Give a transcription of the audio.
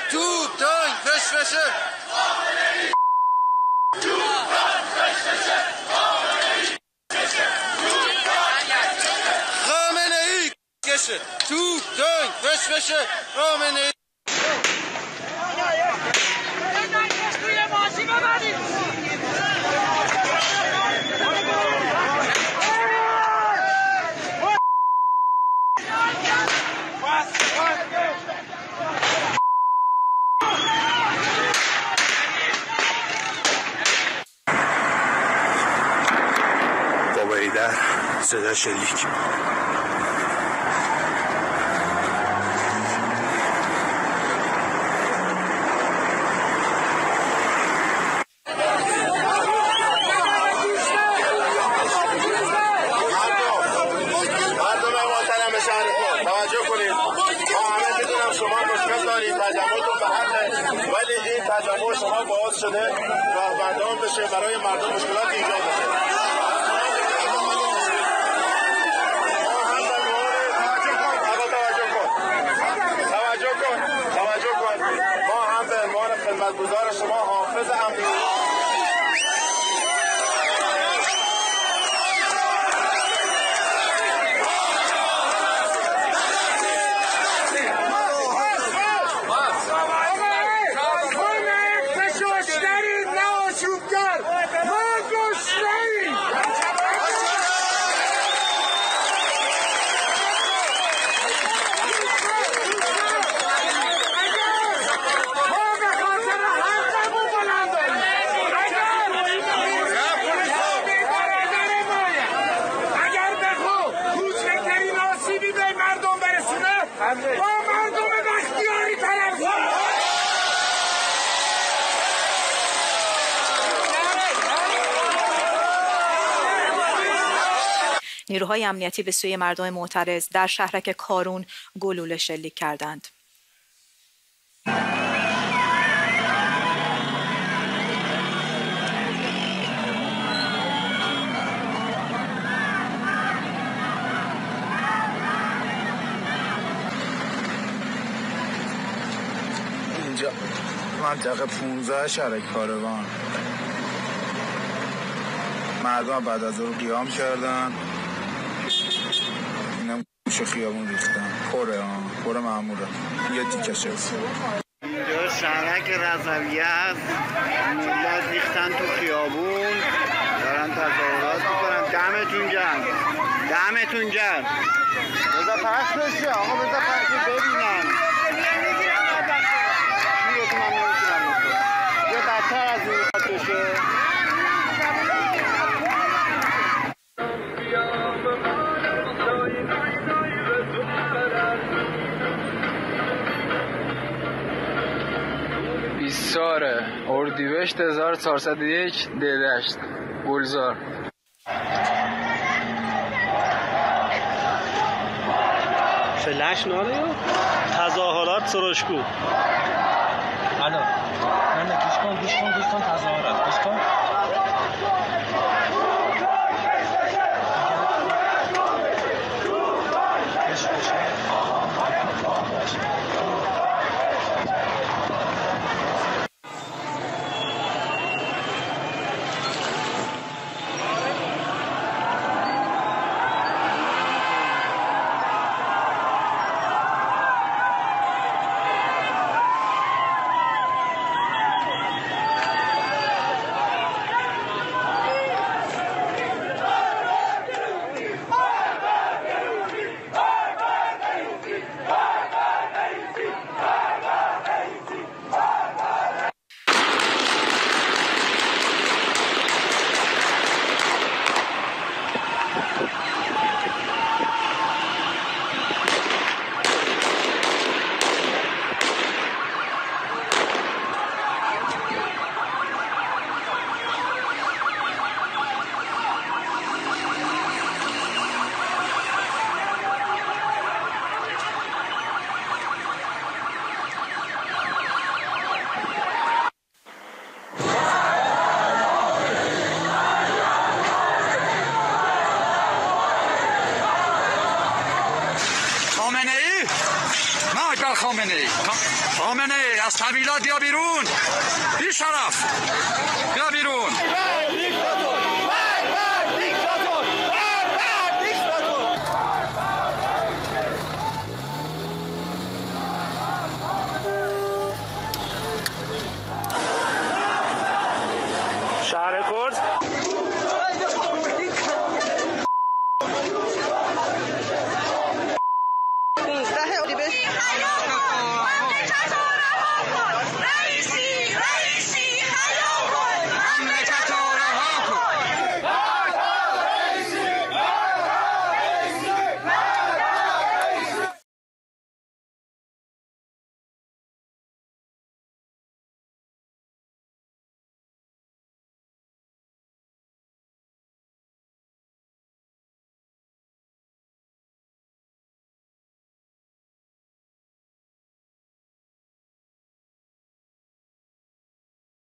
توپ تانک فشفشه خامنه ای کشه توپ تانک فشفشه خامنه ای در صدا شلیک تجمع شما باعث شده راهبردان بشه برای مردم مشکلات ایجاد بشه. توجه کن. ما هم به عنوان خدمتگزار شما حافظ امنیتی نیروهای امنیتی به سوی مردم معترض در شهرک کارون گلوله شلیک کردند. اینجا منطقه 15 شهرک کاروان مردم بعد از اون قیام کردن، اینم گوش خیابون ریختن پر ماموره یه تیکه شد. اینجا شهرک رضویه است، ملت ریختن تو خیابون دارن تظاهرات میکنن. دمتون گرم بذار پخش بشه آقا، بذار پخش ببینن شیرتون هم نمیتونم بکنم یه بدتر از این میخواد بشه. اردیبهشت 1401 دیدشت گلزار. فلش ناره تظاهرات سروشکو. الو نه گوش کن تظاهرات گوش کن. خامنه ای از طویلات بیا بیرون. بی شرف بیا بیرون.